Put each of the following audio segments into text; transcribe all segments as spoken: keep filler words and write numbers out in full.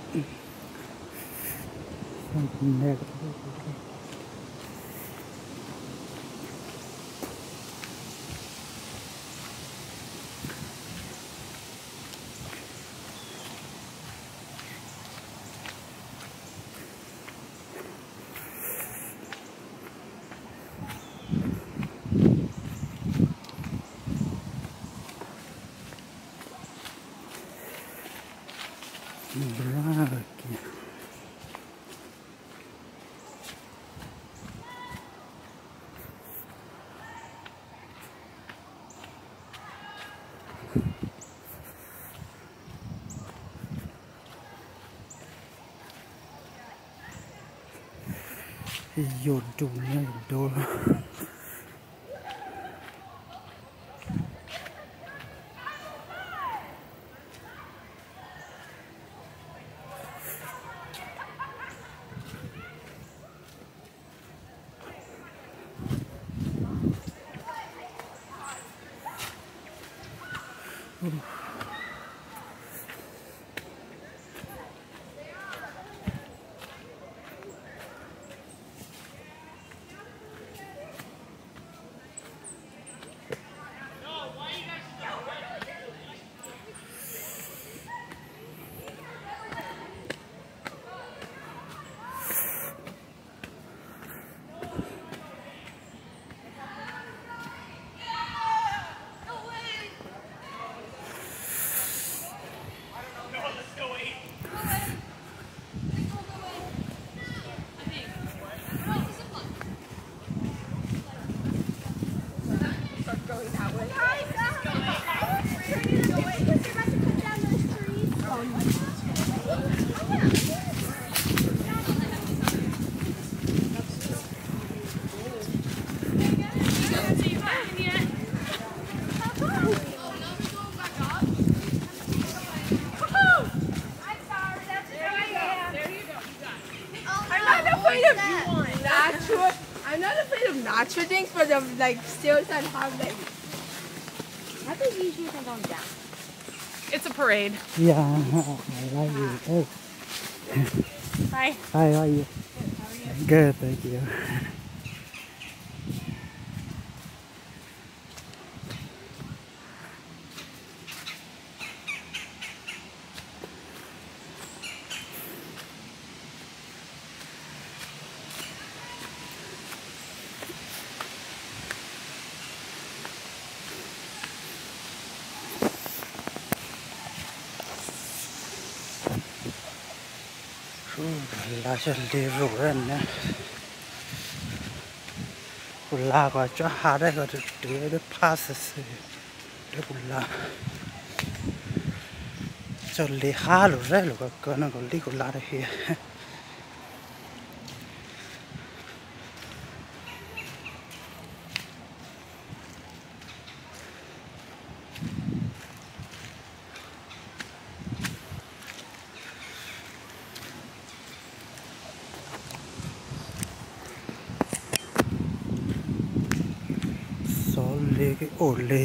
Dồn trùng nha, đô natural things, but the like still said have like. How does these shoes are going down? It's a parade. Yeah, I like you. Hey. Hi. Hi, how are you? Good, how are you? Good, thank you. là sẽ đi rủ rồi nè, là có cho hà đây có được được pass được là cho đi hà rồi đấy là có nó có đi có là đây ले के ओले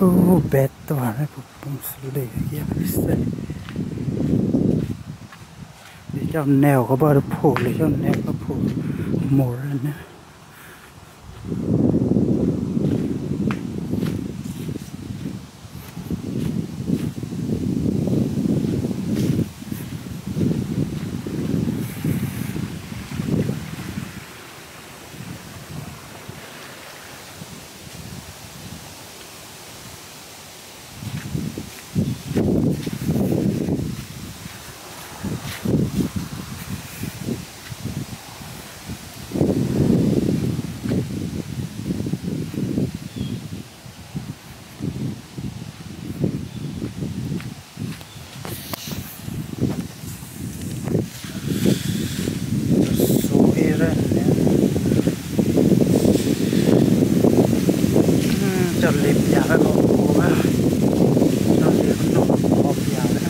Oh, betto här på bomsläge visste. Jag nära bara på, jag nära på morgonen. Cho liệp vào cái con cua á, cho liệp nó bột vào đó.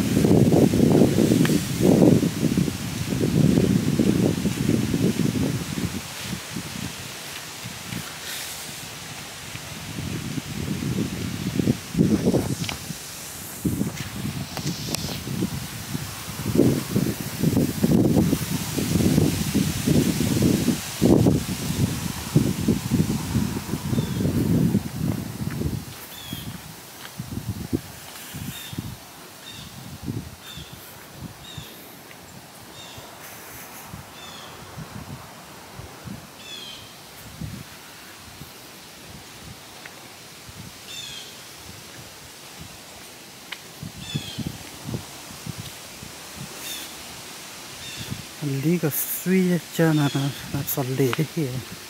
Liga suy cho nó nó sọt lì đấy kìa.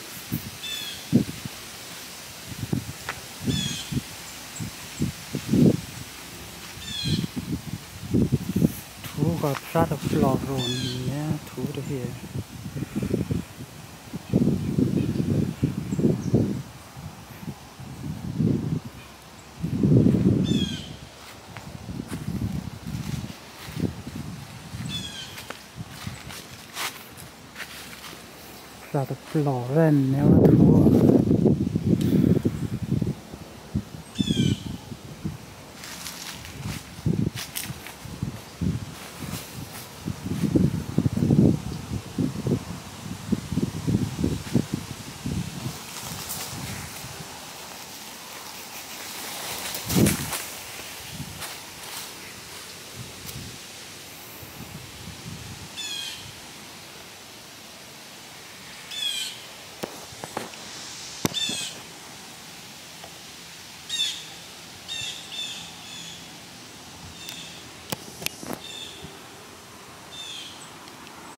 Thú gặp sát được lò rồn nhé, thú đấy kìa. Ra được lò ren nếu thua